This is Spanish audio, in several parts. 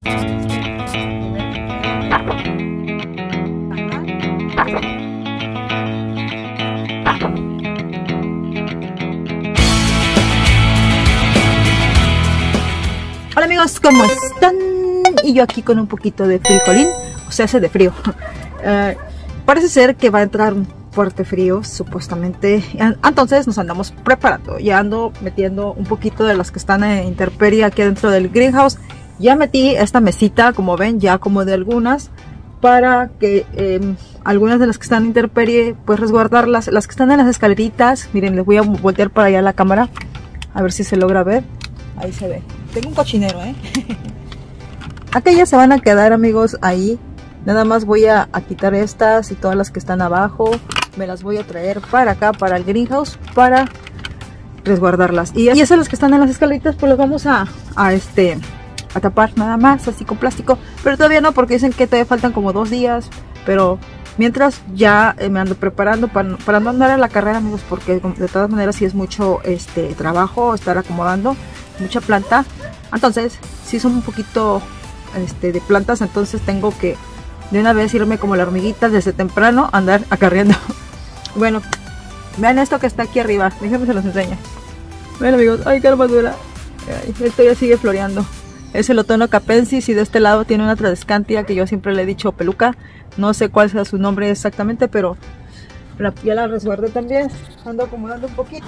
Hola amigos, ¿cómo están? Y yo aquí con un poquito de frijolín, o sea, hace de frío. Parece ser que va a entrar un fuerte frío, supuestamente. Entonces nos andamos preparando. Ya ando metiendo un poquito de las que están en intemperie aquí dentro del greenhouse. Ya metí esta mesita, como ven, ya acomodé algunas para que algunas de las que están en intemperie, pues resguardarlas. Las que están en las escaleritas, miren, les voy a voltear para allá la cámara, a ver si se logra ver. Ahí se ve. Tengo un cochinero, Aquellas se van a quedar, amigos, ahí. Nada más voy a quitar estas y todas las que están abajo. Me las voy a traer para acá, para el greenhouse, para resguardarlas. Y esas las que están en las escaleritas, pues las vamos a tapar nada más, así con plástico. Pero todavía no, porque dicen que todavía faltan como 2 días. Pero mientras ya me ando preparando para no andar a la carrera, amigos, porque de todas maneras sí es mucho trabajo estar acomodando mucha planta. Entonces si son un poquito de plantas, entonces tengo que de una vez irme como la hormiguita desde temprano, andar acarreando. Bueno, vean esto que está aquí arriba, déjenme se los enseño. Ven amigos, ay, qué hermosura. Esto ya sigue floreando. Es el otono capensis y de este lado tiene una tradescantia que yo siempre le he dicho peluca. No sé cuál sea su nombre exactamente, pero ya la resguardé también. Ando acomodando un poquito.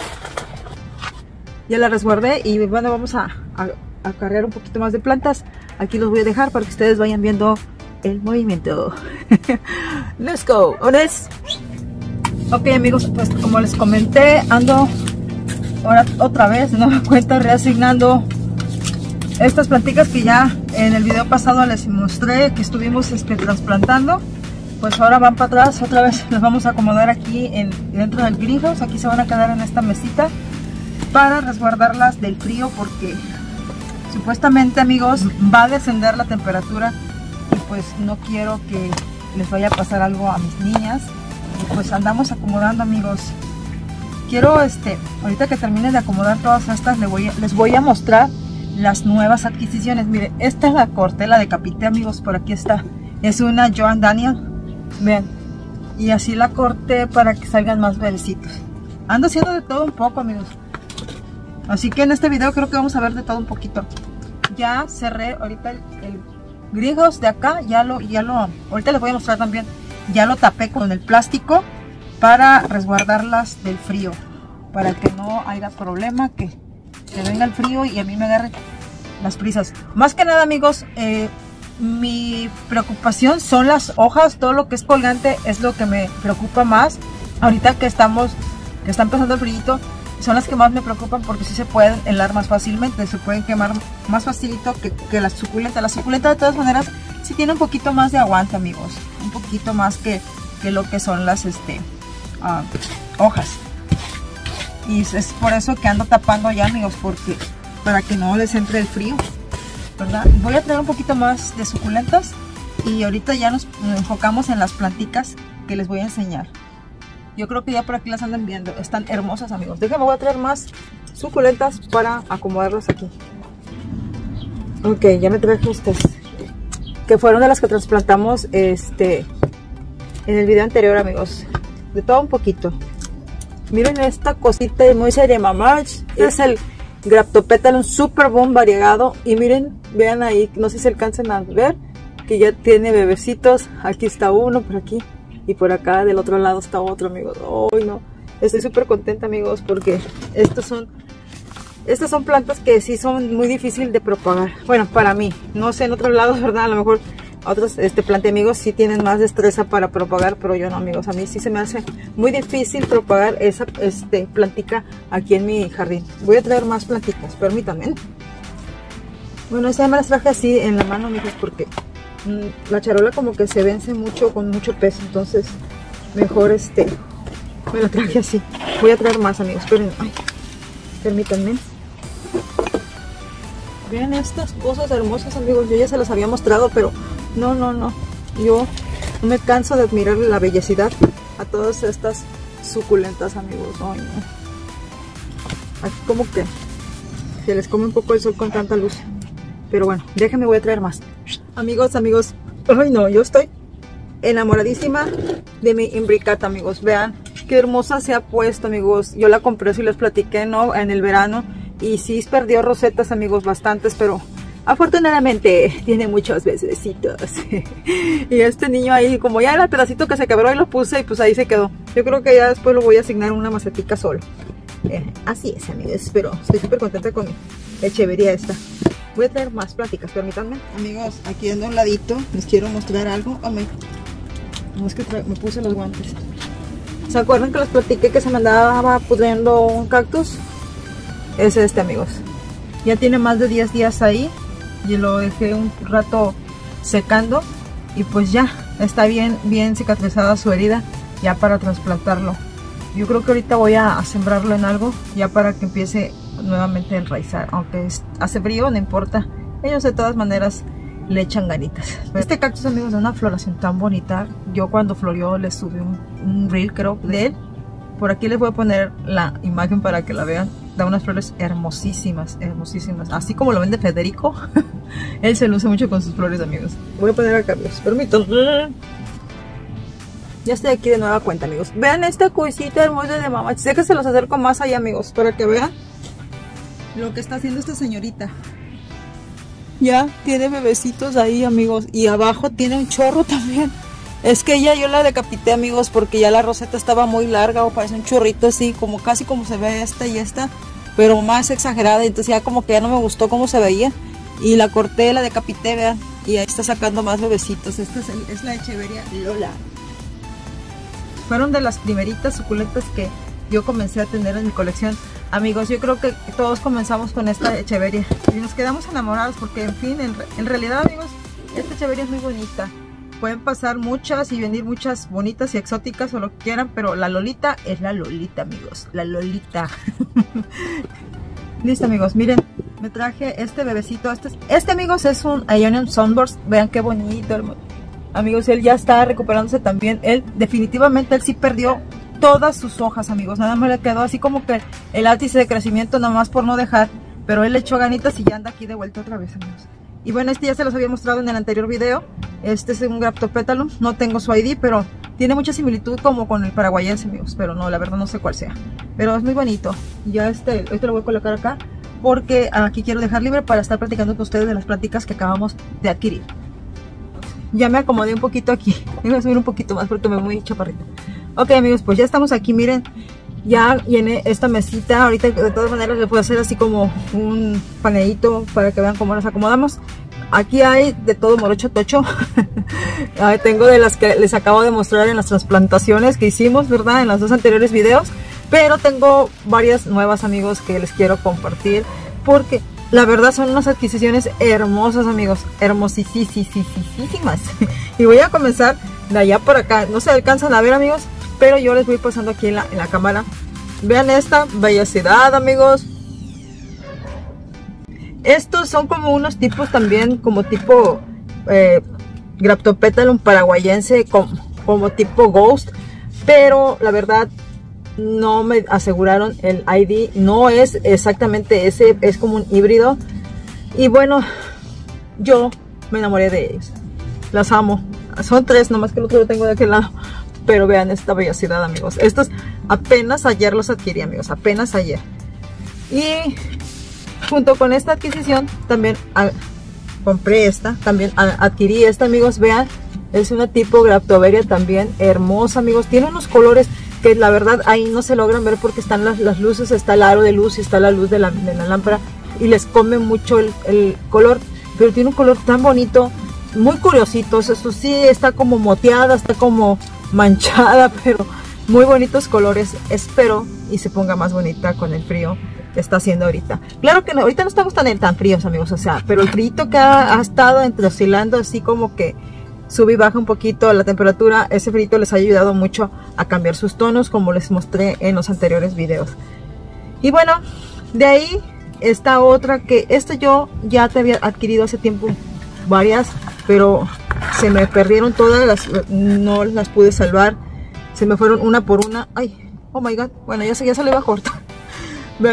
Ya la resguardé y bueno, vamos a cargar un poquito más de plantas. Aquí los voy a dejar para que ustedes vayan viendo el movimiento. Let's go. Ok amigos, pues como les comenté, ando ahora otra vez de nueva cuenta reasignando estas plantitas que ya en el video pasado les mostré que estuvimos trasplantando. Pues ahora van para atrás, otra vez las vamos a acomodar aquí dentro del greenhouse. Aquí se van a quedar en esta mesita para resguardarlas del frío, porque supuestamente, amigos, va a descender la temperatura y pues no quiero que les vaya a pasar algo a mis niñas. Y pues andamos acomodando, amigos. Quiero ahorita que termine de acomodar todas estas, les voy a mostrar las nuevas adquisiciones. Miren, esta es la corté, la decapité, amigos, por aquí está. Es una Joan Daniel, vean, y así la corté para que salgan más verdecitos. Ando haciendo de todo un poco, amigos. Así que en este video creo que vamos a ver de todo un poquito. Ya cerré ahorita el greenhouse de acá, ahorita les voy a mostrar también. Ya lo tapé con el plástico para resguardarlas del frío, para que no haya problema, que venga el frío y a mí me agarre las prisas. Más que nada, amigos, mi preocupación son las hojas. Todo lo que es colgante es lo que me preocupa más. Ahorita que está empezando el frío, son las que más me preocupan, porque sí se pueden helar más fácilmente, se pueden quemar más facilito que las suculentas. Las suculentas de todas maneras sí tienen un poquito más de aguante, amigos, un poquito más que lo que son las hojas. Y es por eso que ando tapando ya, amigos, porque para que no les entre el frío, ¿verdad? Voy a traer un poquito más de suculentas y ahorita ya nos enfocamos en las plantitas que les voy a enseñar. Yo creo que ya por aquí las andan viendo. Están hermosas, amigos. Déjenme, voy a traer más suculentas para acomodarlas aquí. Ok, ya me traje estas, que fueron de las que trasplantamos en el video anterior, amigos. De todo un poquito. Miren esta cosita muy seria, mamá. Es el Graptopétalum Super Boom variegado. Y miren, vean ahí, no sé si se alcancen a ver, que ya tiene bebecitos. Aquí está uno, por aquí. Y por acá del otro lado está otro, amigos. Ay, no, estoy súper contenta, amigos, porque estas son plantas que sí son muy difíciles de propagar. Bueno, para mí, no sé en otros lados, ¿verdad? A lo mejor otros amigos sí tienen más destreza para propagar, pero yo no, amigos. A mí sí se me hace muy difícil propagar esa plantica aquí en mi jardín. Voy a traer más plantitas, permítanme. Bueno, esa me las traje así en la mano, amigos, porque la charola como que se vence mucho con mucho peso, entonces mejor me la traje así. Voy a traer más, amigos, esperen, ay, permítanme. Vean estas cosas hermosas, amigos. Yo ya se las había mostrado, pero no, yo no me canso de admirar la bellecidad a todas estas suculentas, amigos. Ay, no. Aquí como que se les come un poco el sol con tanta luz. Pero bueno, déjenme, voy a traer más. Amigos, ay no, yo estoy enamoradísima de mi Imbricat, amigos. Vean qué hermosa se ha puesto, amigos. Yo la compré, si les platiqué, ¿no? En el verano. Y sí perdió rosetas, amigos, bastantes, pero afortunadamente tiene muchos besitos. Y este niño ahí, como ya era el pedacito que se quebró, y lo puse y pues ahí se quedó. Yo creo que ya después lo voy a asignar una macetica solo. Así es, amigos, pero estoy súper contenta con mi echevería esta. Voy a traer más pláticas, permítanme. Amigos, aquí ando a un ladito, les quiero mostrar algo. No es que me puse los guantes. ¿Se acuerdan que les platiqué que se me andaba pudriendo un cactus? Es este, amigos. Ya tiene más de 10 días ahí y lo dejé un rato secando y pues ya está bien cicatrizada su herida, ya para trasplantarlo. Yo creo que ahorita voy a sembrarlo en algo ya para que empiece nuevamente a enraizar, aunque hace frío, no importa, ellos de todas maneras le echan ganitas. Este cactus, amigos, de una floración tan bonita. Yo cuando florió les subí un reel, creo, de él. Por aquí les voy a poner la imagen para que la vean. Da unas flores hermosísimas, hermosísimas. Así como lo vende Federico. Él se luce mucho con sus flores, amigos. Voy a poner acá, amigos, permítanme. Ya estoy aquí de nueva cuenta, amigos. Vean esta cosita hermosa de mamá. Sé que se los acerco más allá, amigos, para que vean lo que está haciendo esta señorita. Ya tiene bebecitos ahí, amigos. Y abajo tiene un chorro también. Es que yo la decapité, amigos, porque ya la roseta estaba muy larga, o parece un chorrito así, como casi como se ve esta y esta, pero más exagerada. Entonces ya como que ya no me gustó cómo se veía y la corté, la decapité, vean, y ahí está sacando más bebecitos. Esta es la Echeveria Lola. Fueron de las primeritas suculentas que yo comencé a tener en mi colección, amigos. Yo creo que todos comenzamos con esta Echeveria y nos quedamos enamorados porque, en fin, en realidad, amigos, esta Echeveria es muy bonita. Pueden pasar muchas y venir muchas bonitas y exóticas o lo que quieran, pero la Lolita es la Lolita, amigos. La Lolita. Listo, amigos, miren, me traje este bebecito. Este, amigos, es un Ionian Sunburst. Vean qué bonito, amigos. Él ya está recuperándose también. Él definitivamente, él sí perdió todas sus hojas, amigos. Nada más le quedó así como que el ápice de crecimiento, nada más por no dejar. Pero él le echó ganitas y ya anda aquí de vuelta otra vez, amigos. Y bueno, este ya se los había mostrado en el anterior video. Este es un Graptopetalum. No tengo su ID, pero tiene mucha similitud como con el paraguayense, amigos. Pero no, la verdad no sé cuál sea. Pero es muy bonito. Ya ahorita lo voy a colocar acá, porque aquí quiero dejar libre para estar platicando con ustedes de las pláticas que acabamos de adquirir. Ya me acomodé un poquito aquí. Voy a subir un poquito más porque me voy muy chaparrita. Ok, amigos, pues ya estamos aquí, miren. Ya llené esta mesita. Ahorita de todas maneras le puedo hacer así como un paneíto para que vean cómo las acomodamos. Aquí hay de todo morocho tocho. Tengo de las que les acabo de mostrar en las trasplantaciones que hicimos, ¿verdad? En los dos anteriores videos. Pero tengo varias nuevas, amigos, que les quiero compartir, porque la verdad son unas adquisiciones hermosas, amigos. Hermosísimas. Y voy a comenzar de allá por acá. No se alcanzan a ver, amigos, pero yo les voy pasando aquí en la cámara. Vean esta bellosidad, amigos. Estos son como unos tipos también, como tipo Graptopetalum paraguayense, como tipo Ghost. Pero la verdad no me aseguraron el ID. No es exactamente ese, es como un híbrido. Y bueno, yo me enamoré de ellos. Las amo. Son tres, nomás que el otro lo tengo de aquel lado. Pero vean esta bellosidad, amigos. Estos apenas ayer los adquirí, amigos. Apenas ayer. Y junto con esta adquisición también compré esta. También adquirí esta, amigos. Vean. Es una tipo Graptoveria también hermosa, amigos. Tiene unos colores que la verdad ahí no se logran ver porque están las luces. Está el aro de luz y está la luz de la lámpara. Y les come mucho el color. Pero tiene un color tan bonito. Muy curiositos. Eso sí, está como moteada. Está como manchada, pero muy bonitos colores. Espero y se ponga más bonita con el frío que está haciendo ahorita. Claro que no, ahorita no estamos tan fríos, amigos, o sea, pero el frío que ha estado entre oscilando así como que sube y baja un poquito la temperatura, ese frío les ha ayudado mucho a cambiar sus tonos, como les mostré en los anteriores videos. Y bueno, de ahí está otra que yo ya te había adquirido hace tiempo varias, pero se me perdieron todas, no las pude salvar, se me fueron una por una. Ay, oh my god, bueno, ya se le iba a cortar. Vean,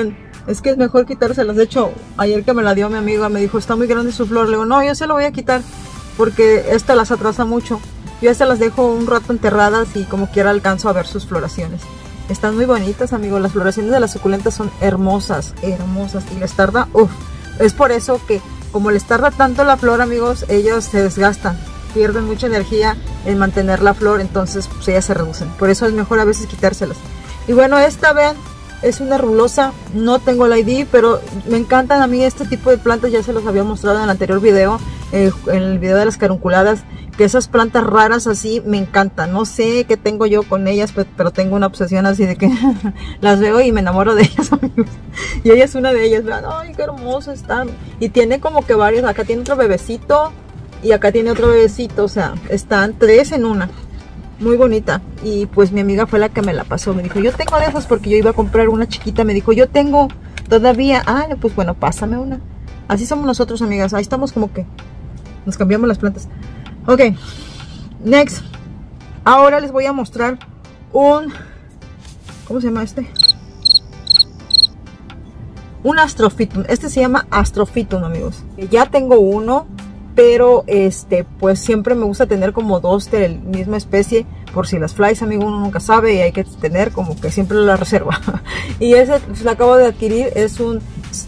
es que es mejor quitárselas. De hecho, ayer que me la dio mi amiga, me dijo, está muy grande su flor. Le digo, no, yo se la voy a quitar porque esta las atrasa mucho. Yo estas las dejo un rato enterradas y como quiera alcanzo a ver sus floraciones. Están muy bonitas, amigos. Las floraciones de las suculentas son hermosas, hermosas. Y les tarda, uff. Es por eso que como les tarda tanto la flor, amigos, ellas se desgastan. Pierden mucha energía en mantener la flor, entonces pues ellas se reducen. Por eso es mejor a veces quitárselas. Y bueno, esta, vean, es una rulosa. No tengo la ID, pero me encantan a mí este tipo de plantas. Ya se los había mostrado en el anterior video, en el video de las carunculadas, que esas plantas raras así me encantan. No sé qué tengo yo con ellas, pero tengo una obsesión así de que las veo y me enamoro de ellas, amigos. Y ella es una de ellas. Vean, ay, qué hermosas están. Y tiene como que varios. Acá tiene otro bebecito y acá tiene otro bebecito. O sea, están 3 en una. Muy bonita. Y pues mi amiga fue la que me la pasó. Me dijo, yo tengo de esas porque yo iba a comprar una chiquita. Me dijo, yo tengo todavía. Ah, pues bueno, pásame una. Así somos nosotros, amigas. Ahí estamos como que nos cambiamos las plantas. Ok, next. Ahora les voy a mostrar un, ¿cómo se llama este? Un Astrophytum. Este se llama Astrophytum, amigos. Ya tengo uno, pero pues siempre me gusta tener como 2 de la misma especie, por si las flies, amigo, uno nunca sabe y hay que tener como que siempre la reserva. Y ese pues, lo acabo de adquirir. Es un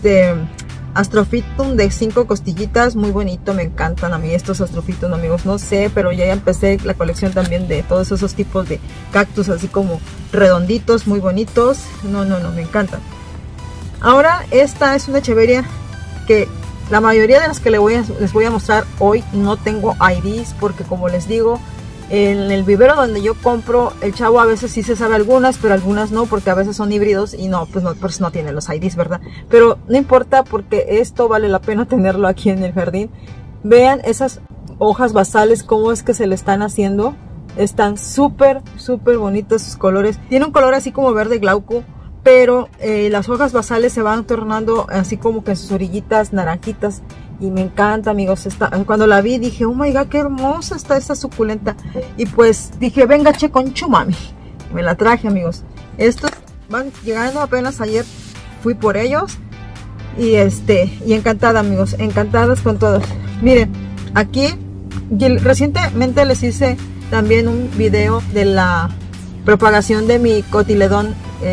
Astrophytum de 5 costillitas, muy bonito. Me encantan a mí estos Astrophytum, amigos. No sé, pero ya empecé la colección también de todos esos tipos de cactus, así como redonditos, muy bonitos. No, me encantan. Ahora esta es una echeveria que la mayoría de las que les voy a mostrar hoy no tengo IDs, porque como les digo, en el vivero donde yo compro, el chavo a veces sí se sabe algunas, pero algunas no, porque a veces son híbridos y no, pues no tienen los IDs, ¿verdad? Pero no importa, porque esto vale la pena tenerlo aquí en el jardín. Vean esas hojas basales, cómo es que se le están haciendo. Están súper bonitos sus colores. Tiene un color así como verde glauco, pero las hojas basales se van tornando así como que en sus orillitas naranjitas. Y me encanta, amigos. Cuando la vi dije, oh my god, qué hermosa está esta suculenta. Y pues dije, venga, che con chumami. Me la traje, amigos. Estos van llegando apenas ayer. Fui por ellos. Y encantada, amigos. Encantadas con todos. Miren, aquí recientemente les hice también un video de la propagación de mi cotiledón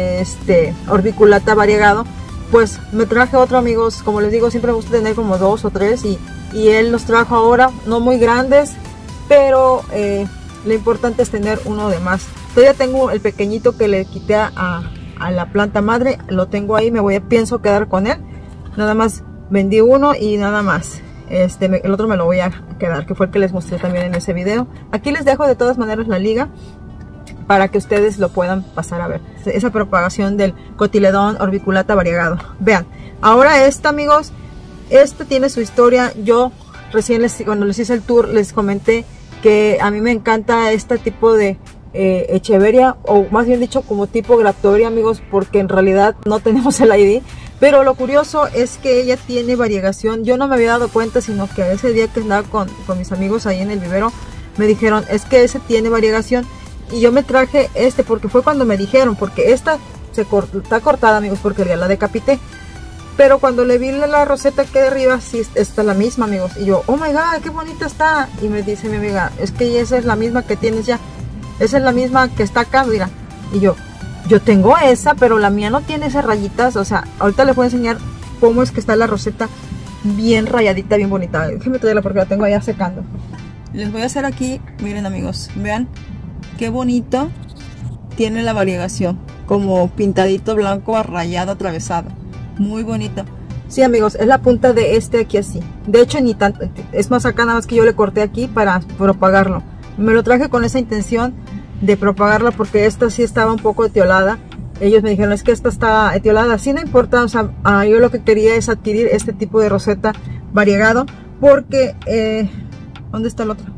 orbiculata variegado. Pues me traje otro, amigos. Como les digo, siempre me gusta tener como 2 o 3 y él los trajo ahora, no muy grandes, pero lo importante es tener uno de más. Todavía tengo el pequeñito que le quité a la planta madre, lo tengo ahí, pienso quedar con él. Nada más vendí uno y nada más. El otro me lo voy a quedar, que fue el que les mostré también en ese video. Aquí les dejo de todas maneras la liga para que ustedes lo puedan pasar a ver. Esa propagación del cotiledón orbiculata variegado. Vean, ahora amigos, tiene su historia. Yo recién cuando les hice el tour les comenté que a mí me encanta este tipo de echeveria, o más bien dicho como tipo graptoria, amigos, porque en realidad no tenemos el ID. Pero lo curioso es que ella tiene variegación. Yo no me había dado cuenta, sino que ese día que andaba con mis amigos ahí en el vivero, me dijeron, es que ese tiene variegación. Y yo me traje porque fue cuando me dijeron, porque esta está cortada, amigos, porque ya la decapité. Pero cuando le vi la roseta que de arriba, sí está la misma, amigos. Y yo, oh my god, qué bonita está. Y me dice mi amiga, es que esa es la misma que tienes ya. Esa es la misma que está acá, mira. Y yo tengo esa, pero la mía no tiene esas rayitas. O sea, ahorita les voy a enseñar cómo es que está la roseta bien rayadita, bien bonita. Déjenme traerla porque la tengo allá secando. Les voy a hacer aquí, miren, amigos, vean. Qué bonito tiene la variegación, como pintadito blanco, rayado, atravesado, muy bonito. Sí, amigos, es la punta de aquí así. De hecho, ni tanto, es más acá, nada más que yo le corté aquí para propagarlo. Me lo traje con esa intención de propagarla, porque esta sí estaba un poco etiolada. Ellos me dijeron, es que esta está etiolada. Sí, no importa, o sea, yo lo que quería es adquirir este tipo de roseta variegado, porque ¿dónde está la otra?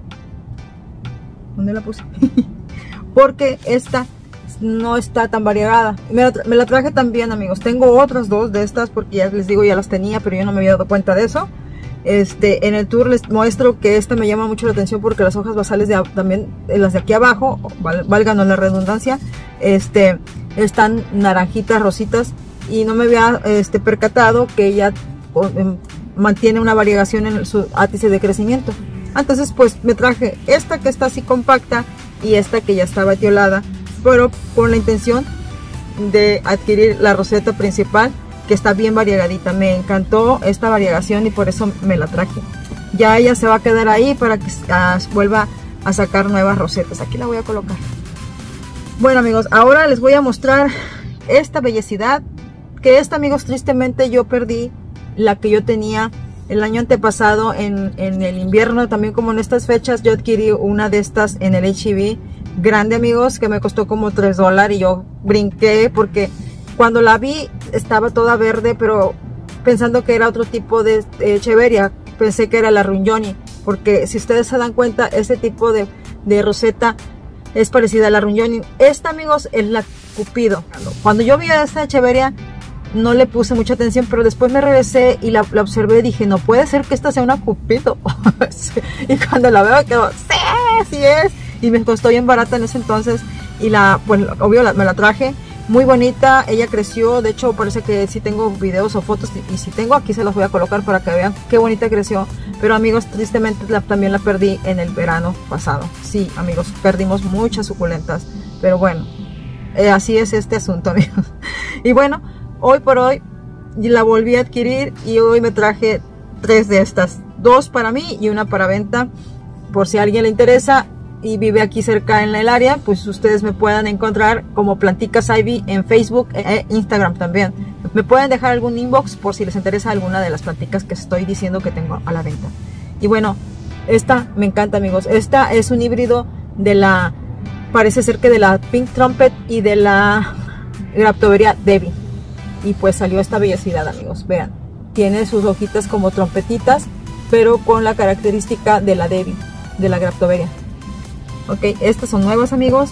¿Dónde la puse? Porque esta no está tan variegada. Me la traje también, amigos. Tengo otras 2 de estas, porque ya les digo, ya las tenía, pero yo no me había dado cuenta de eso. En el tour les muestro que esta me llama mucho la atención, porque las hojas basales también, las de aquí abajo, válganos la redundancia, están naranjitas, rositas, y no me había percatado que ella mantiene una variegación en su ápice de crecimiento. Entonces pues me traje esta que está así compacta y esta que ya estaba etiolada, pero con la intención de adquirir la roseta principal, que está bien variegadita. Me encantó esta variegación y por eso me la traje. Ya ella se va a quedar ahí para que vuelva a sacar nuevas rosetas. Aquí la voy a colocar. Bueno amigos, ahora les voy a mostrar esta bellecidad, que esta amigos tristemente yo perdí la que yo tenía el año antepasado en el invierno. También como en estas fechas yo adquirí una de estas en el H-E-B grande amigos, que me costó como $3 y yo brinqué porque cuando la vi estaba toda verde, pero pensando que era otro tipo de Echeveria, pensé que era la Rungioni, porque si ustedes se dan cuenta, ese tipo de roseta es parecida a la Rungioni. Esta amigos es la Cupido. Cuando yo vi a esta Echeveria no le puse mucha atención, pero después me regresé y la observé y dije, no puede ser que esta sea una Cupido. Y cuando la veo quedo, sí es, y me costó bien barata en ese entonces, y pues obvio me la traje. Muy bonita, ella creció, de hecho parece que sí tengo videos o fotos, y si tengo aquí se los voy a colocar para que vean qué bonita creció. Pero amigos, tristemente también la perdí en el verano pasado. Sí amigos, perdimos muchas suculentas, pero bueno, así es este asunto amigos. Y bueno, hoy por hoy la volví a adquirir y hoy me traje 3 de estas, 2 para mí y una para venta, por si a alguien le interesa y vive aquí cerca en el área, pues ustedes me puedan encontrar como Planticas Ivy en Facebook e Instagram también. Me pueden dejar algún inbox por si les interesa alguna de las planticas que estoy diciendo que tengo a la venta. Y bueno, esta me encanta amigos. Esta es un híbrido de la, parece ser que de la Pink Trumpet y de la Graptoveria Debbie. Y pues salió esta bellecidad amigos, vean. Tiene sus hojitas como trompetitas, pero con la característica de la Debbie, de la Graptoveria. Ok, estas son nuevas amigos.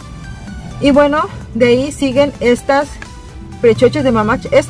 Y bueno, de ahí siguen estas Prechoches de Mamache. Esta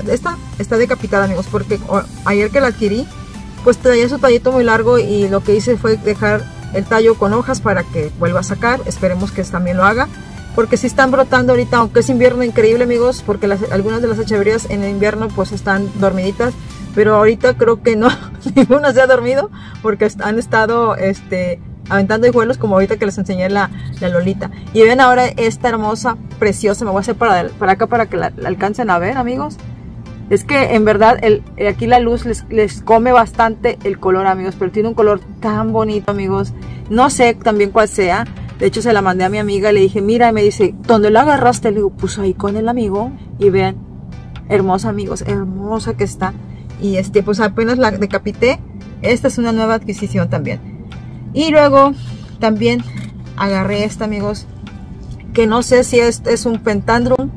está decapitada amigos, porque ayer que la adquirí pues traía su tallito muy largo y lo que hice fue dejar el tallo con hojas para que vuelva a sacar. Esperemos que también lo haga, porque si están brotando ahorita, aunque es invierno increíble amigos, porque algunas de las echeverias en el invierno pues están dormiditas, pero ahorita creo que no, ninguna se ha dormido porque han estado aventando hijuelos, como ahorita que les enseñé la Lolita. Y ven ahora esta hermosa, preciosa. Me voy a hacer para acá para que la alcancen a ver amigos. Es que en verdad aquí la luz les come bastante el color amigos, pero tiene un color tan bonito amigos. No sé también cuál sea. De hecho se la mandé a mi amiga y le dije, mira, y me dice, ¿dónde la agarraste? Le digo, pues ahí con el amigo. Y vean, hermosa amigos, hermosa que está. Y pues apenas la decapité. Esta es una nueva adquisición también. Y luego también agarré esta amigos, que no sé si este es un Pentandrum,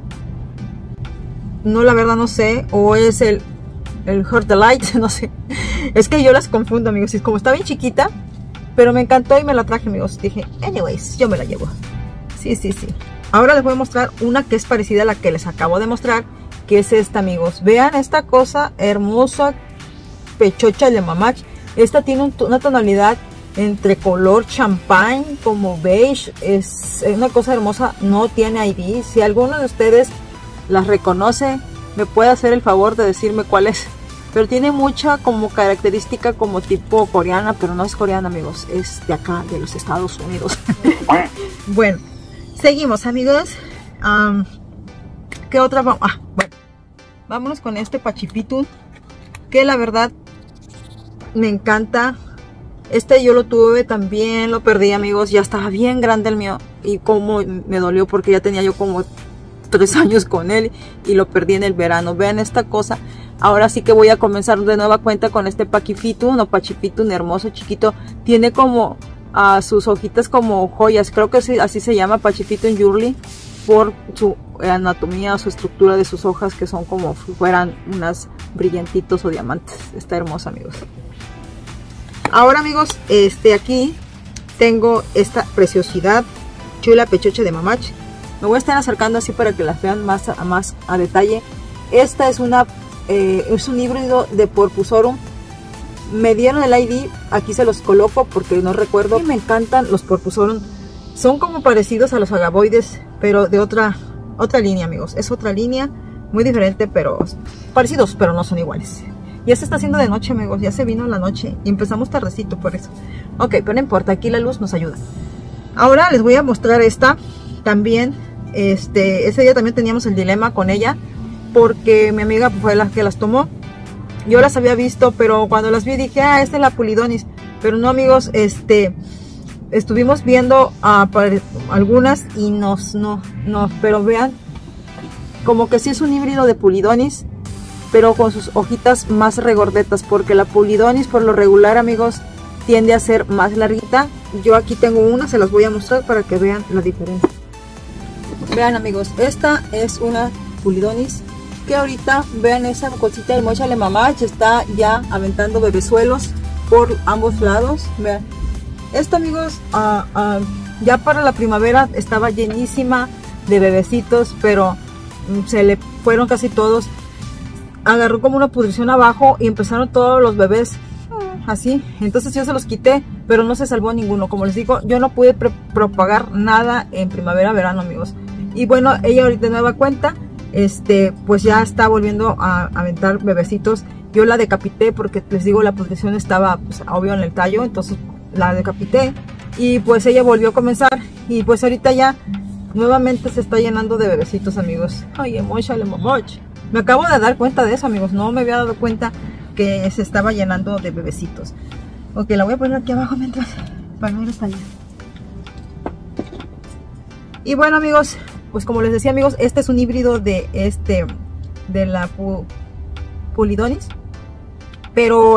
no, la verdad no sé, o es el Heart Delight, no sé. Es que yo las confundo amigos, y como está bien chiquita, pero me encantó y me la traje amigos. Dije, anyways, yo me la llevo. Sí. Ahora les voy a mostrar una que es parecida a la que les acabo de mostrar, que es esta amigos. Vean esta cosa hermosa, Pechocha de Mamache. Esta tiene una tonalidad entre color champán como beige, es una cosa hermosa, no tiene ID. Si alguno de ustedes las reconoce, me puede hacer el favor de decirme cuál es, pero tiene mucha como característica como tipo coreana, pero no es coreana amigos, es de acá, de los Estados Unidos. Bueno, seguimos amigos. ¿Qué otra? Bueno, vámonos con este Pachipitum, que la verdad me encanta. Yo lo tuve también, lo perdí amigos, ya estaba bien grande el mío y como me dolió porque ya tenía yo como 3 años con él y lo perdí en el verano. Vean esta cosa, ahora sí que voy a comenzar de nueva cuenta con este Pachipitum o Pachipitum hermoso, chiquito. Tiene como sus hojitas como joyas, creo que así se llama, Pachipitum Yurli, por su anatomía o su estructura de sus hojas, que son como si fueran unas brillantitos o diamantes. Está hermosa amigos. Ahora amigos, aquí tengo esta preciosidad, Chula Pechoche de Mamache. Me voy a estar acercando así para que las vean más a detalle. Esta es es un híbrido de Porphyrosaurus. Me dieron el ID, aquí se los coloco porque no recuerdo. Me encantan los Porphyrosaurus. Son como parecidos a los agaboides, pero de otra línea amigos. Es otra línea. muy diferente, pero parecidos, pero no son iguales. Ya se está haciendo de noche, amigos, ya se vino la noche y empezamos tardecito por eso. Ok, pero no importa, aquí la luz nos ayuda. Ahora les voy a mostrar esta también. Ese día también teníamos el dilema con ella, porque mi amiga fue la que las tomó. Yo las había visto, pero cuando las vi dije, ah, esta es la Pulidonis. Pero no, amigos, estuvimos viendo algunas y no, pero vean, como que sí es un híbrido de Pulidonis, pero con sus hojitas más regordetas, porque la Pulidonis por lo regular, amigos, tiende a ser más larguita. Yo aquí tengo una, se las voy a mostrar para que vean la diferencia. Vean, amigos, esta es una Pulidonis que ahorita, vean esa cosita de Mochale Mamá, está ya aventando bebezuelos por ambos lados. Vean, esta, amigos, ya para la primavera estaba llenísima de bebecitos, pero se le fueron casi todos. Agarró como una pudrición abajo y empezaron todos los bebés así. Entonces yo se los quité, pero no se salvó ninguno. Como les digo, yo no pude propagar nada en primavera, verano, amigos. Y bueno, ella ahorita de nueva cuenta, pues ya está volviendo a aventar bebecitos. Yo la decapité porque les digo, la pudrición estaba, pues, obvio en el tallo, entonces la decapité y pues ella volvió a comenzar y pues ahorita ya nuevamente se está llenando de bebecitos, amigos. Ay, emochale mamoch. Me acabo de dar cuenta de eso, amigos, no me había dado cuenta que se estaba llenando de bebecitos. Ok, la voy a poner aquí abajo mientras, para no ir hasta allá. Y bueno, amigos, pues como les decía, amigos, este es un híbrido de la Pulidonis, pero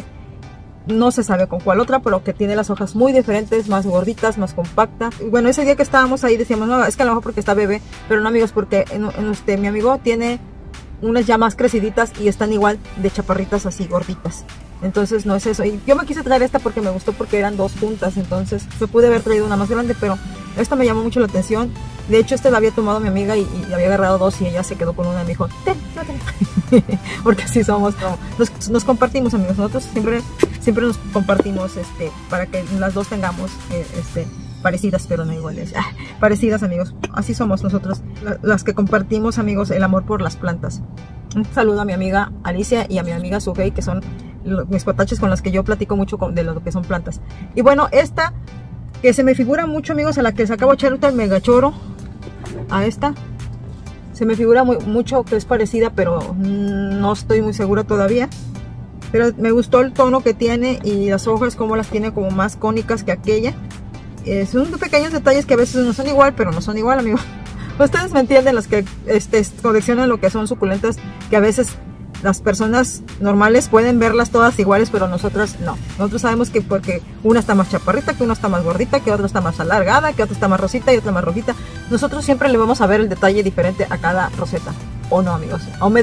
no se sabe con cuál otra, pero que tiene las hojas muy diferentes, más gorditas, más compactas. Y bueno, ese día que estábamos ahí decíamos, no, es que a lo mejor porque está bebé, pero no, amigos, porque mi amigo tiene unas ya más creciditas y están igual de chaparritas así gorditas. Entonces no es eso. Y yo me quise traer esta porque me gustó, porque eran dos juntas, entonces me pude haber traído una más grande, pero esta me llamó mucho la atención. De hecho, la había tomado mi amiga y había agarrado dos y ella se quedó con una y me dijo, ten, porque así somos, nos compartimos, amigos. Nosotros siempre nos compartimos para que las dos tengamos parecidas, pero no iguales. Parecidas, amigos. Así somos nosotros, las que compartimos, amigos, el amor por las plantas. Un saludo a mi amiga Alicia y a mi amiga Sugei, que son mis cuataches con las que yo platico mucho de lo que son plantas. Y bueno, esta que se me figura mucho, amigos, a la que les acabo de echar ahorita el megachoro, a esta se me figura mucho que es parecida, pero no estoy muy segura todavía. Pero me gustó el tono que tiene y las hojas como las tiene como más cónicas que aquella. Son pequeños detalles que a veces no son igual, pero no son igual, amigos. Ustedes me entienden, los que coleccionan lo que son suculentas, que a veces las personas normales pueden verlas todas iguales, pero nosotros no. Nosotros sabemos que porque una está más chaparrita, que una está más gordita, que otra está más alargada, que otra está más rosita y otra más rojita. Nosotros siempre le vamos a ver el detalle diferente a cada roseta. ¿O no, amigos?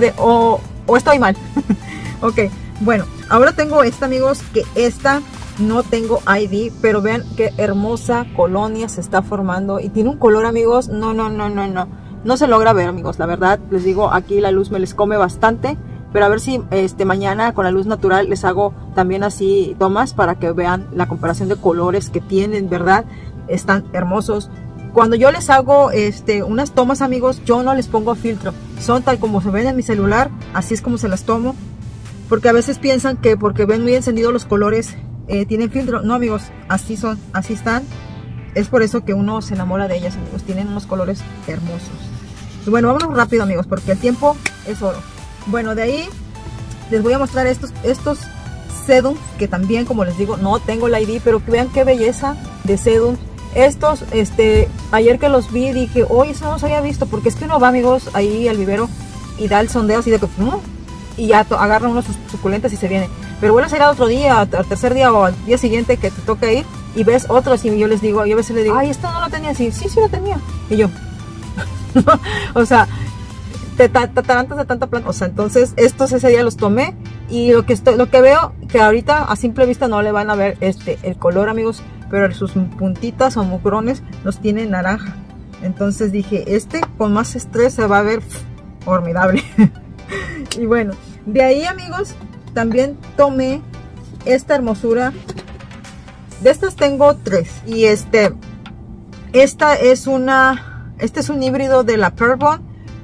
O estoy mal. Ok, bueno, ahora tengo esta, amigos, que esta no tengo ID, pero vean qué hermosa colonia se está formando y tiene un color, amigos, no se logra ver, amigos, la verdad, les digo, aquí la luz me les come bastante, pero a ver si mañana con la luz natural les hago también así tomas para que vean la comparación de colores que tienen, ¿verdad? Están hermosos. Cuando yo les hago unas tomas, amigos, yo no les pongo filtro, son tal como se ven en mi celular, así es como se las tomo, porque a veces piensan que porque ven muy encendidos los colores tienen filtro. No, amigos, así son, así están. Es por eso que uno se enamora de ellas, amigos, tienen unos colores hermosos. Y bueno, vámonos rápido, amigos, porque el tiempo es oro. Bueno, de ahí les voy a mostrar estos sedum, que también, como les digo, no tengo la ID, pero que vean qué belleza de sedum. Estos, ayer que los vi dije, oye, eso no los había visto, porque es que uno va, amigos, ahí al vivero y da el sondeo así de que y ya agarra unos suculentas y se viene. Pero vuelves a ir al otro día, al tercer día o al día siguiente que te toca ir y ves otros y yo les digo, yo a veces les digo, ay, esto no lo tenía así, sí lo tenía. Y yo, o sea, te atarantas de tanta planta. O sea, entonces estos ese día los tomé y lo que veo que ahorita a simple vista no le van a ver el color, amigos, pero sus puntitas o mugrones los tiene naranja. Entonces dije, con más estrés se va a ver formidable. Y bueno, de ahí, amigos, también tomé esta hermosura. De estas tengo tres. Y este es un híbrido de la Pearbon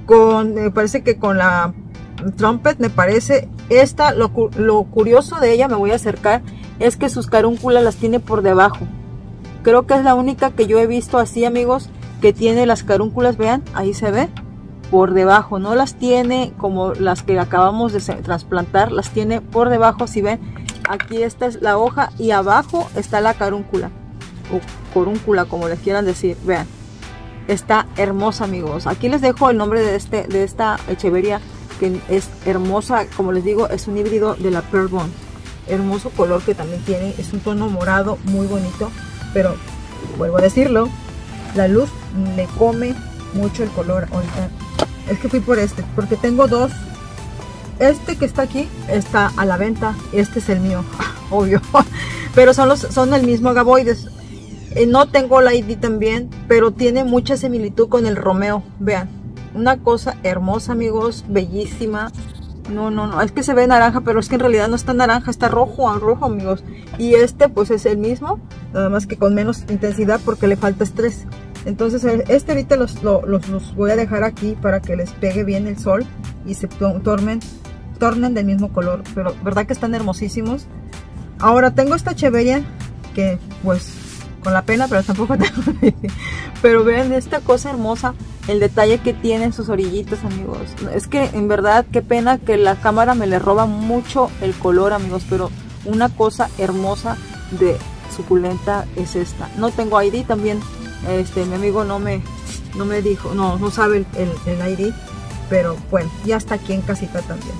me parece que con la trumpet, me parece. Esta, lo curioso de ella, me voy a acercar, es que sus carúnculas las tiene por debajo. Creo que es la única que yo he visto así, amigos, que tiene las carúnculas, vean, ahí se ve, por debajo. No las tiene como las que acabamos de trasplantar, las tiene por debajo. Si ven, aquí esta es la hoja y abajo está la carúncula, o corúncula, como les quieran decir. Vean, está hermosa, amigos. Aquí les dejo el nombre de esta echeveria, que es hermosa. Como les digo, es un híbrido de la Pearl Bond. Hermoso color que también tiene, es un tono morado muy bonito, pero vuelvo a decirlo, la luz me come mucho el color ahorita. Es que fui por porque tengo dos. Este que está aquí está a la venta, este es el mío, obvio, pero son el mismo agaboides. No tengo la ID también, pero tiene mucha similitud con el Romeo. Vean, una cosa hermosa, amigos, bellísima. No, es que se ve naranja, pero es que en realidad no está naranja, está rojo, amigos. Y este pues es el mismo, nada más que con menos intensidad porque le falta estrés. Entonces este ahorita los voy a dejar aquí para que les pegue bien el sol y se tornen del mismo color, pero verdad que están hermosísimos. Ahora tengo esta echeveria que pues con la pena, pero tampoco tengo. Pero vean esta cosa hermosa, el detalle que tiene en sus orillitas, amigos. Es que en verdad qué pena que la cámara me le roba mucho el color, amigos, pero una cosa hermosa de suculenta es esta. No tengo ID también, mi amigo no me dijo, no sabe el ID, pero bueno, ya está aquí en casita también.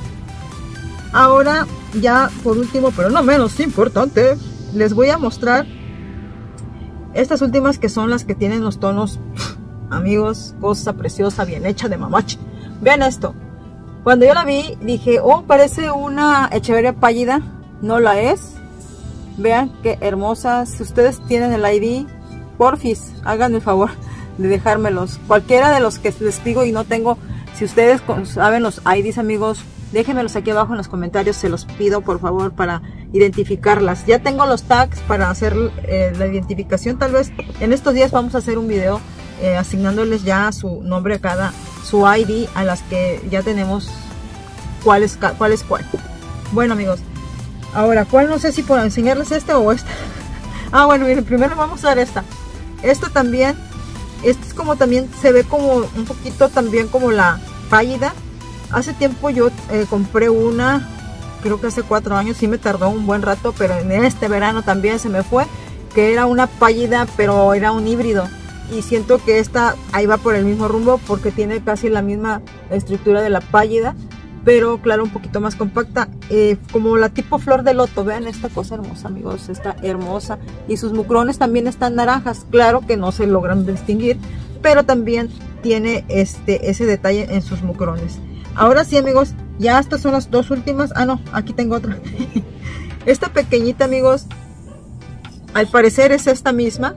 Ahora ya por último, pero no menos importante, les voy a mostrar estas últimas, que son las que tienen los tonos, amigos, cosa preciosa, bien hecha de mamache. Vean esto, cuando yo la vi dije, oh, parece una echeveria pálida. No la es. Vean qué hermosa. Si ustedes tienen el ID, porfis, háganme el favor de dejármelos, cualquiera de los que les digo y no tengo. Si ustedes saben los IDs, amigos, déjenmelos aquí abajo en los comentarios, se los pido por favor, para identificarlas. Ya tengo los tags para hacer la identificación. Tal vez en estos días vamos a hacer un video asignándoles ya su nombre a cada, su ID, a las que ya tenemos cuál es cuál. Bueno, amigos, ahora cuál, no sé si puedo enseñarles esta o esta. Ah, bueno, miren, primero vamos a ver esta también. Esta es como, también se ve como un poquito también como la pálida. Hace tiempo yo compré una, creo que hace 4 años, sí me tardó un buen rato, pero en este verano también se me fue, que era una pálida, pero era un híbrido. Y siento que esta ahí va por el mismo rumbo, porque tiene casi la misma estructura de la pálida, pero claro, un poquito más compacta, como la tipo flor de loto. Vean esta cosa hermosa, amigos, está hermosa. Y sus mucrones también están naranjas, claro que no se logran distinguir, pero también tiene ese detalle en sus mucrones. Ahora sí, amigos, ya estas son las dos últimas. Ah, no, aquí tengo otra. Esta pequeñita, amigos, al parecer es esta misma.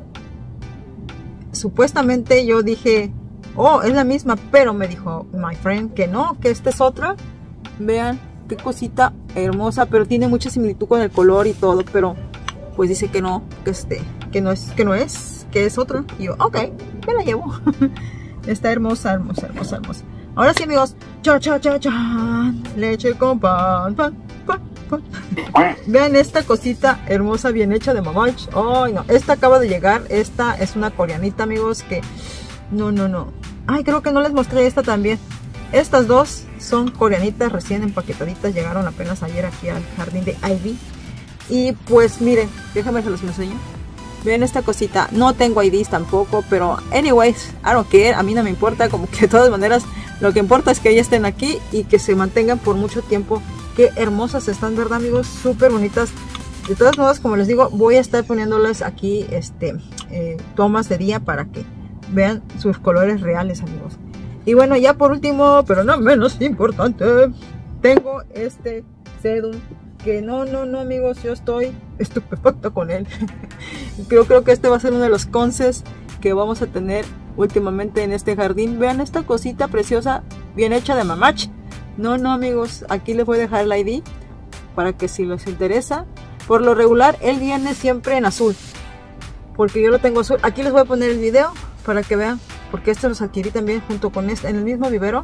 Supuestamente yo dije, oh, es la misma, pero me dijo my friend que no, que esta es otra. Vean qué cosita hermosa, pero tiene mucha similitud con el color y todo, pero pues dice que no, que no es, que es otra. Y yo, ok, me la llevo. Está hermosa. Ahora sí, amigos, leche con pan. Vean esta cosita hermosa, bien hecha de mamach. Ay, no, esta acaba de llegar. Esta es una coreanita, amigos, que no. Ay, creo que no les mostré esta también. Estas dos son coreanitas recién empaquetaditas, llegaron apenas ayer aquí al jardín de Ivy. Y pues miren, déjenme se los enseño. Vean esta cosita, no tengo IDs tampoco, pero anyways, I don't care, a mí no me importa, como que de todas maneras lo que importa es que ya estén aquí y que se mantengan por mucho tiempo. Qué hermosas están, ¿verdad, amigos? Súper bonitas. De todas modas, como les digo, voy a estar poniéndoles aquí tomas de día para que vean sus colores reales, amigos. Y bueno, ya por último, pero no menos importante, tengo este sedum, que no, amigos, yo estoy estupefacto con él. Creo que este va a ser uno de los conces que vamos a tener últimamente en este jardín. Vean esta cosita preciosa, bien hecha de mamach. No, amigos, aquí les voy a dejar el ID para que si les interesa. Por lo regular, él viene siempre en azul, porque yo lo tengo azul. Aquí les voy a poner el video para que vean, porque estos los adquirí también junto con este en el mismo vivero.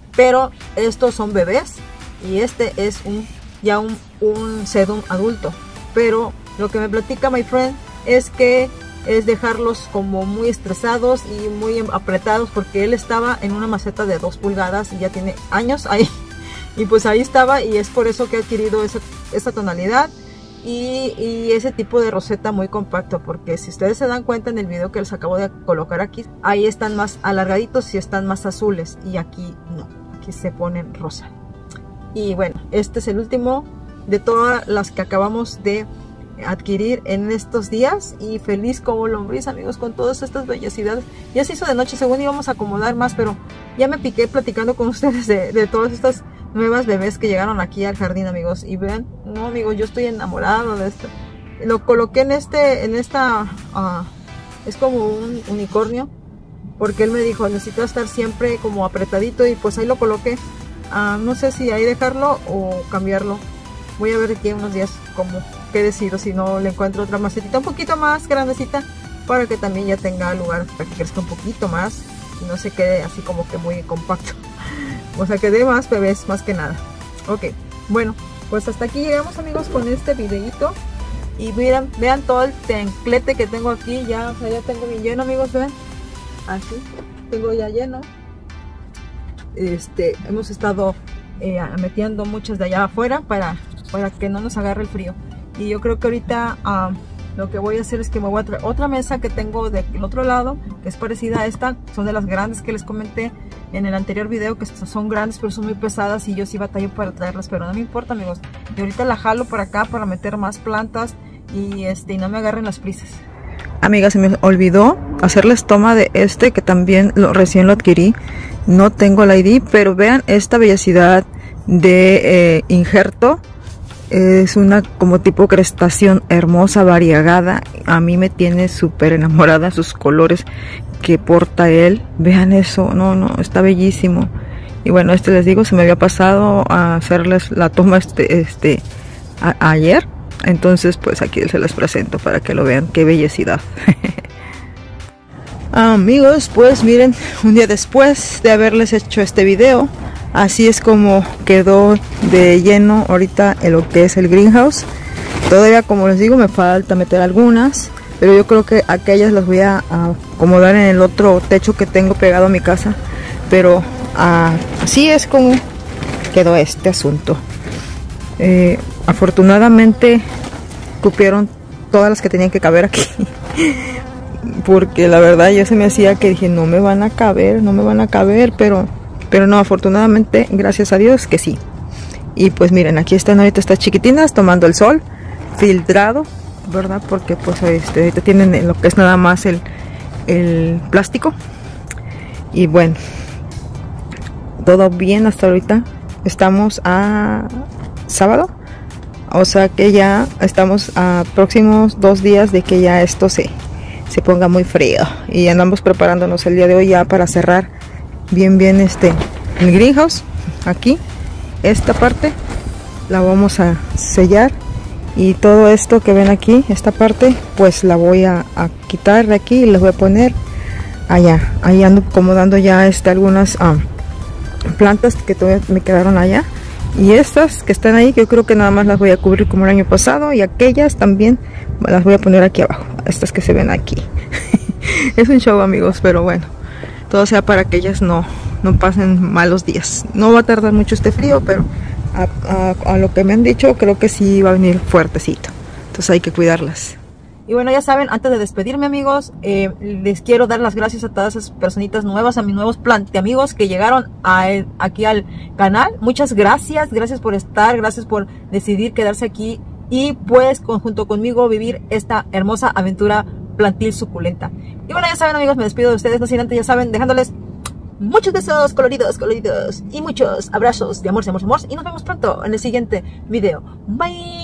pero estos son bebés y este es ya un sedum adulto. Pero lo que me platica my friend es que es dejarlos como muy estresados y muy apretados, porque él estaba en una maceta de 2 pulgadas y ya tiene años ahí, y pues ahí estaba, y es por eso que ha adquirido esa tonalidad y ese tipo de roseta muy compacto, porque si ustedes se dan cuenta en el video que les acabo de colocar aquí, ahí están más alargaditos y están más azules, y aquí no, aquí se ponen rosa. Y bueno, este es el último de todas las que acabamos de adquirir en estos días, y feliz como lombriz, amigos, con todas estas bellosidades. Ya se hizo de noche, según íbamos a acomodar más, pero ya me piqué platicando con ustedes de todas estas nuevas bebés que llegaron aquí al jardín, amigos. Y vean, no, amigos, yo estoy enamorado de esto. Lo coloqué en esta es como un unicornio, porque él me dijo, necesito estar siempre como apretadito, y pues ahí lo coloqué. No sé si ahí dejarlo o cambiarlo. Voy a ver aquí unos días como que decido, si no le encuentro otra macetita un poquito más grandecita, para que también ya tenga lugar para que crezca un poquito más y no se quede así como que muy compacto. O sea, que dé más bebés más que nada. Ok, bueno, pues hasta aquí llegamos, amigos, con este videito. Y vean todo el tenclete que tengo aquí. Ya, o sea, ya tengo bien lleno, amigos, vean. Así, tengo ya lleno. Hemos estado metiendo muchas de allá afuera para que no nos agarre el frío. Y yo creo que ahorita lo que voy a hacer es que me voy a traer otra mesa que tengo del otro lado, que es parecida a esta. Son de las grandes que les comenté en el anterior video, que son grandes pero son muy pesadas, y yo sí batallo para traerlas, pero no me importa, amigos. Y ahorita la jalo para acá para meter más plantas y no me agarren las prisas. Amigas, se me olvidó hacerles toma de que también recién lo adquirí. No tengo el ID, pero vean esta bellosidad de injerto. Es una como tipo crestación hermosa, variegada. A mí me tiene súper enamorada sus colores que porta él. Vean eso, no, está bellísimo. Y bueno, les digo, se me había pasado a hacerles la toma ayer. Entonces pues aquí se les presento para que lo vean, qué bellecidad. Amigos, pues miren, un día después de haberles hecho este video, así es como quedó de lleno ahorita en lo que es el greenhouse. Todavía, como les digo, me falta meter algunas, pero yo creo que aquellas las voy a acomodar en el otro techo que tengo pegado a mi casa. Pero así es como quedó este asunto. Afortunadamente cupieron todas las que tenían que caber aquí. Porque la verdad ya se me hacía que dije, no me van a caber, pero no, afortunadamente, gracias a Dios que sí. Y pues miren, aquí están ahorita estas chiquitinas tomando el sol, filtrado, ¿verdad? Porque pues ahorita tienen lo que es nada más el plástico. Y bueno, todo bien hasta ahorita. Estamos a sábado, o sea que ya estamos a próximos 2 días de que ya esto se ponga muy frío, y andamos preparándonos el día de hoy ya para cerrar bien el greenhouse. Aquí esta parte la vamos a sellar, y todo esto que ven aquí, esta parte, pues la voy a quitar de aquí y les voy a poner allá. Ahí ando acomodando ya algunas plantas que todavía me quedaron allá, y estas que están ahí, que yo creo que nada más las voy a cubrir como el año pasado, y aquellas también las voy a poner aquí abajo, estas que se ven aquí. Es un show, amigos, pero bueno, todo sea para que ellas no pasen malos días. No va a tardar mucho este frío, pero a lo que me han dicho, creo que sí va a venir fuertecito, entonces hay que cuidarlas. Y bueno, ya saben, antes de despedirme, amigos, les quiero dar las gracias a todas esas personitas nuevas, a mis nuevos amigos que llegaron aquí al canal. Muchas gracias, gracias por estar, gracias por decidir quedarse aquí y pues junto conmigo vivir esta hermosa aventura plantil suculenta. Y bueno, ya saben, amigos, me despido de ustedes, no sin antes, ya saben, dejándoles muchos besos coloridos y muchos abrazos de amor, y nos vemos pronto en el siguiente video. Bye.